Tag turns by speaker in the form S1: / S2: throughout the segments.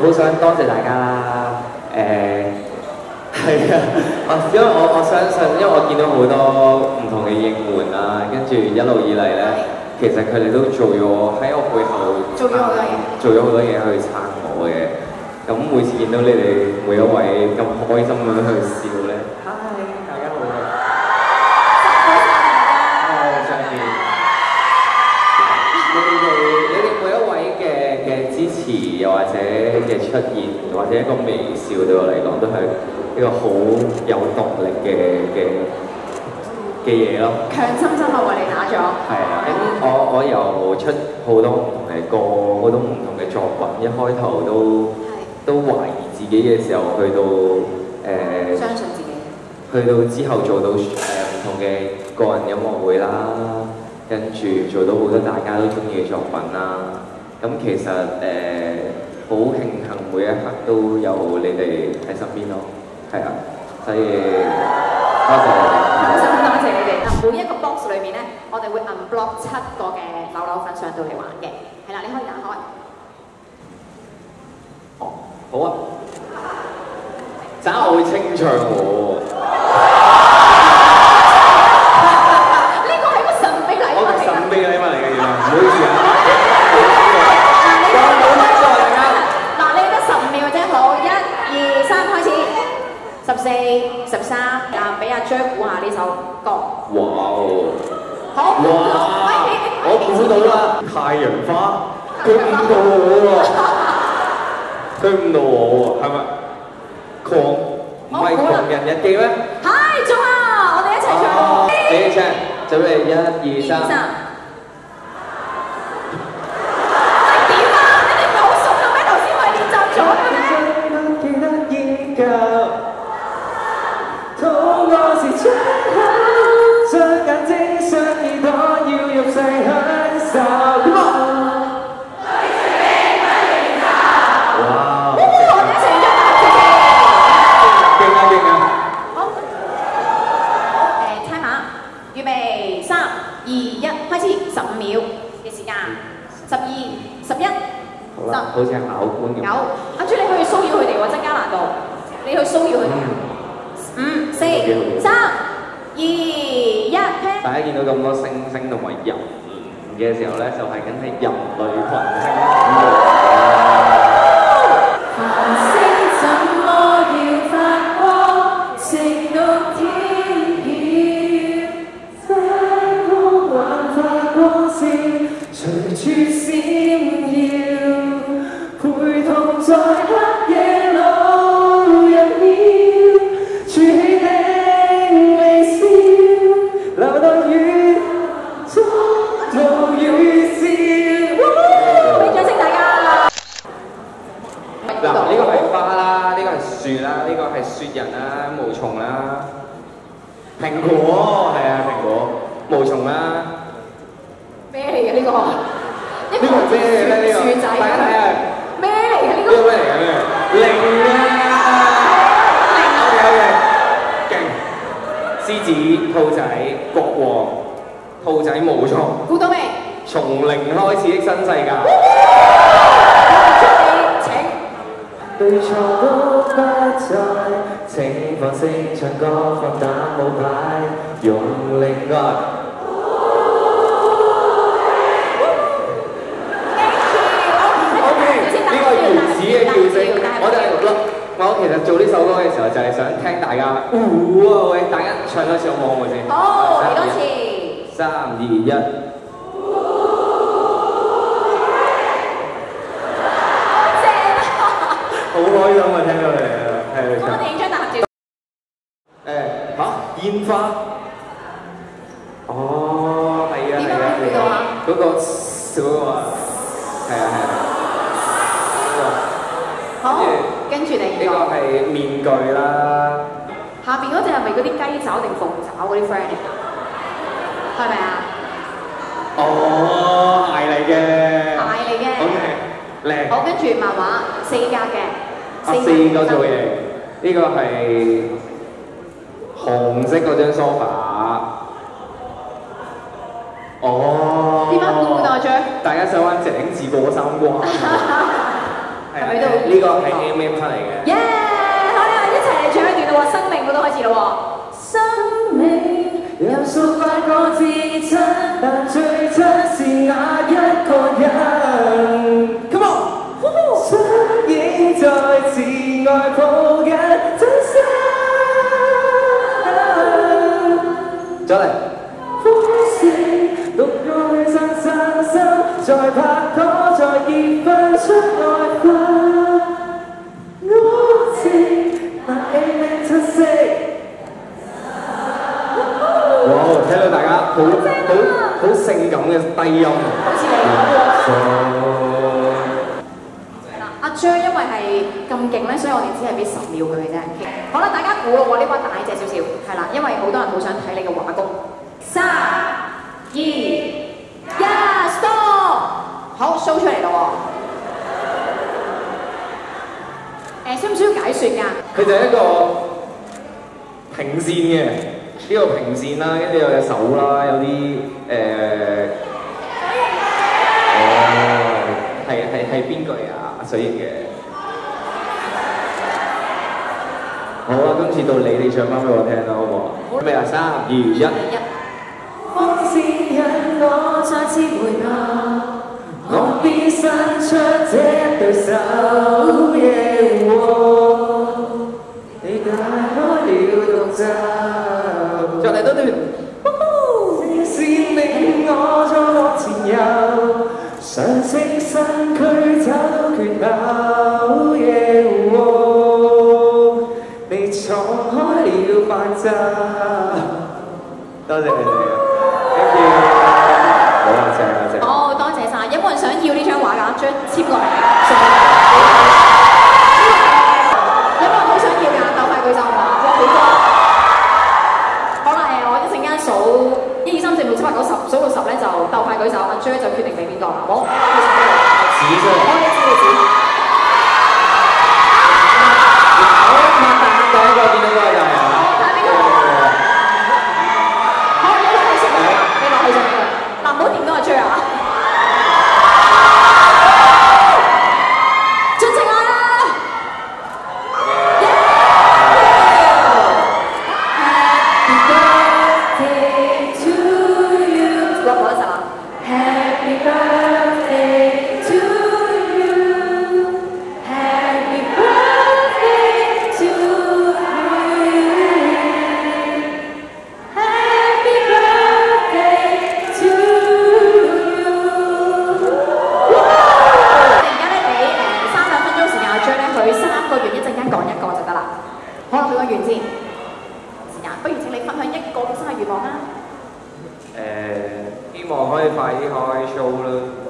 S1: 好想多謝大家啦。係啊，因為我相信，因為我見到好多唔同嘅應援啦，跟住一路以嚟咧，其實佢哋都做咗喺我背後
S2: 做咗好多嘢，
S1: 做咗好多嘢去撐我嘅。咁每次見到你哋每一位咁開心咁樣去笑咧，嗨，大家好啊！上面你哋每一位嘅支持，又或者嘅出現，或者一個微笑對我嚟講都係一個好有動力嘅嘢咯。
S2: 強心針啊，為你打咗。
S1: 係啊，咁我由出好多唔同嘅歌，好多唔同嘅作品，一開頭都懷疑自己嘅時候，去到
S2: 相信自己。
S1: 去到之後做到唔同嘅個人音樂會啦，跟住做到好多大家都中意嘅作品啦。咁其實好慶幸每一刻都有你哋喺身邊咯，係啊，所以多謝你哋。
S2: 多謝你哋。嗱，每一個 box 裏面咧，我哋會 unblock 7個嘅扭扭粉上到嚟玩嘅，係啦，你可以打開。
S1: 哦，好啊，陣間我會清唱喎。
S2: 呢個係個神秘禮物嚟㗎。
S1: 神秘禮物嚟嘅，原來，唔好意思啊。
S2: 嗱，你得10秒啫，好，1、2、3，開始。14、13，俾阿 J 估下呢首歌。
S1: 哇哦！
S2: 好。
S1: 哇！我估到啦，太陽花，佢誤導我喎，佢誤導我喎，係咪？唔係狂人日記咩？
S2: 係，中啊！我哋一齊唱。
S1: 你哋唱，準備1、2、3。
S2: 點啊？你哋唔係好熟嘅咩？頭先我係練習咗嘅咩？
S1: 痛我是窗口，雙眼睛相依，可要入世享受。點啊？哇！
S2: 我哋一齊唱啊！
S1: 勁啊勁啊！
S2: 好，time 下，預備3、2、1，開始，15秒嘅時間，12、11。
S1: 好啦，好似係考官咁。
S2: 有，阿朱你可以騷擾佢哋喎，增加難度。你去騷擾佢哋。5、4、3、2、1，
S1: 大家見到咁多星星同埋人嘅時候咧，就係緊係人類群星。
S2: 繁星怎麼要發光，直到天曉，這光環發光線，隨處閃耀，陪同在黑夜路入了，儲起的微笑，流到雨中途雨笑。俾掌聲大家。
S1: 嗱，呢個係花啦，呢個係樹啦，呢個係雪人啦，毛蟲啦，蘋果係啊，蘋果，毛蟲啦。
S2: 咩嚟嘅呢個？
S1: 呢個係咩咧？呢個
S2: 樹仔。
S1: 大家睇下。
S2: 咩嚟嘅呢個？
S1: 呢個咩嚟嘅咩？零啊！勁！獅子、兔仔、國王、兔仔、毛蟲。
S2: 估到未？
S1: 從零開始的新世界。對錯都不再，請放聲唱歌，放膽舞牌，用力愛。呢個原始嘅叫聲，我其實做呢首歌嘅時候就係想聽大家，喂，大家唱多次好唔好先？
S2: 好，嚟多次。
S1: 3、2、1。好開心啊！聽到你啊，係啊！
S2: 我哋影張大合照。
S1: 煙花。哦，係啊，係啊，係啊，嗰個小嗰個啊，係啊，係啊。
S2: 好，跟住你。
S1: 呢個係面具啦。
S2: 下邊嗰隻係咪嗰啲雞爪定鳳爪嗰啲 friend 嚟㗎？係咪啊？
S1: 哦，鞋嚟嘅。
S2: 鞋嚟嘅。
S1: OK，靚。
S2: 好，跟住漫畫4格嘅。
S1: 4個造型，呢個係紅色嗰張 sofa。哦。
S2: 點解估到啊 J？
S1: 大家想玩井字過三關。係
S2: 咪都
S1: 呢個係 MM 出嚟嘅。
S2: 耶！好啦，一齊嚟唱一段咯喎，生命嗰度開始咯喎。生命有數百個至親，但最親是那一個人。Come on！相依在自愛抱緊真心。再嚟。獨愛散散心，再拍拖，再結婚，出愛花，我情那 AM 七色。
S1: 哇！聽到大家好性感嘅低音，
S2: 好似你阿張因為係咁勁咧，所以我哋只係俾10秒佢嘅啫。好啦，大家估咯喎，呢把大隻少少，係啦，因為好多人好想睇你嘅畫功。3、2、1 ，stop！ 好 ，show 出嚟咯喎。需唔需要解説㗎？
S1: 佢就係一個平線嘅，呢個平線啦，跟住有隻手啦，有啲係邊句啊？水型嘅。好啊，今次到你哋唱翻俾我聽啦，好唔好？準備啊！3、2、1。
S2: 風扇引我再次回眸，我必伸出這對手，你解開了獨奏。
S1: 再嚟多段。
S2: 線令我再往前遊，上升身軀找到缺口，你闖開了白晝。
S1: 多謝你哋。好啊，正啊正。
S2: 好，多謝晒。有冇人想要呢張畫㗎？將簽過嚟。有冇人好想要㗎？鬥快舉手好嘛？哇，好多。好啦，我一陣間數1、2、3、4、5、6、7、8、9、10，數到10咧就鬥快舉手，阿 J 就決定俾邊個啦。好。
S1: 指出嚟。
S2: 我哋指你指。
S1: 我擘大眼第一個見到嗰個就係啊。
S2: 睇邊個？好，你落去先啦，你落去先啦。嗱，唔好掂到阿 J 啊！盡情愛啦 ！Happy birthday to you， 落嗰陣啦。Happy birthday to you，Happy birthday to you，Happy birthday to you。而家咧俾3、2分鐘時間阿 J 咧，佢3個願一陣間講一個就得啦。好啦，許個願先。時間，不如請你分享一個嘅生日願望啦。
S1: 希望可以快啲開 show 啦。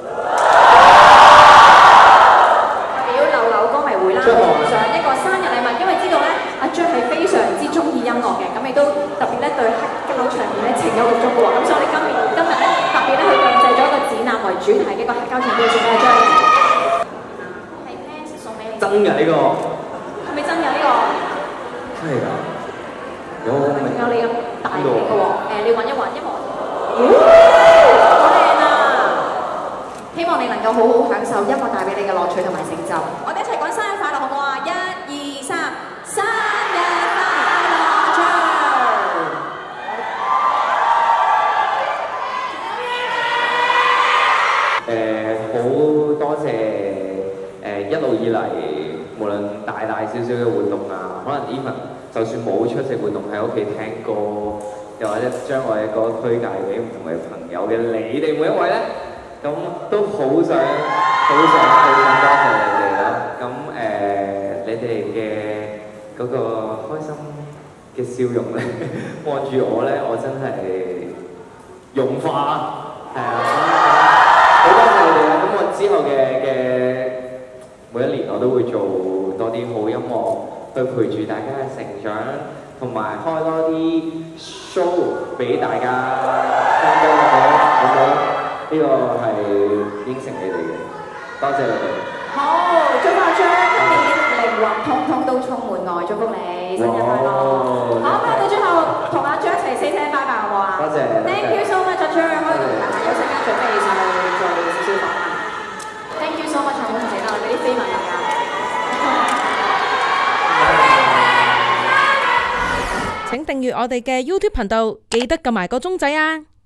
S2: 表流流歌迷會啦，送上一個生日禮物，因為知道咧阿 J 係非常之中意音樂嘅，咁亦都特別咧對黑膠唱片咧情有獨鍾嘅喎，咁所以我哋今日咧特別咧去訂製咗一個展覽為主題嘅一個黑膠唱片送俾阿 J。係 fans 送俾你。
S1: 真㗎呢個？
S2: 係咪真㗎呢個？
S1: 真係㗎。有
S2: 有你咁大嘅喎，你揾一揾，因為好靚啊！希望你能夠好好享受音樂帶俾你嘅樂趣同埋成就。我哋一齊講生日快樂好唔好啊？1、2、3，生日快樂唱！
S1: 好多謝一路以嚟，無論大小小嘅活動啊，可能 even 就算冇出席活動喺屋企聽歌，又或者將我嘅歌推介俾唔同嘅朋友嘅你哋每一位咧，咁都好想多謝你哋啦。咁你哋嘅嗰個開心嘅笑容咧，望住我咧，我真係融化，係啊！好多謝你哋啦。咁我之後嘅每一年我都會做多啲好音樂，去陪住大家嘅成長，同埋開多啲 show 俾大家聽歌好唔好？呢個係應承你哋嘅，多謝你哋。
S2: 好，祝福阿 J 今年靈魂通通都充滿愛，祝福你生日快樂！好，咁到最後同阿 J 一齊 say 聲拜拜好唔好啊？
S1: 多謝。
S2: Thank you so much，阿 J，可以同大家休息間準備上去做少少訪問。Thank you so much，好唔好？俾啲飛問大家。
S3: 請訂閱我哋嘅 YouTube 頻道，記得撳埋個鐘仔啊！